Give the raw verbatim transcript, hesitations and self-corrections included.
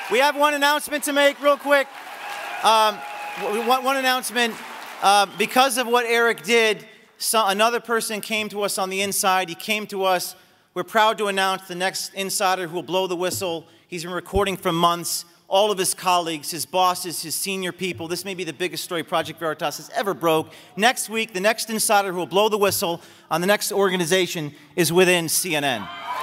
We have one announcement to make real quick. Um, one, one announcement. Uh, because of what Eric did, so another person came to us on the inside. He came to us. We're proud to announce the next insider who will blow the whistle. He's been recording for months. All of his colleagues, his bosses, his senior people. This may be the biggest story Project Veritas has ever broke. Next week, the next insider who will blow the whistle on the next organization is within C N N.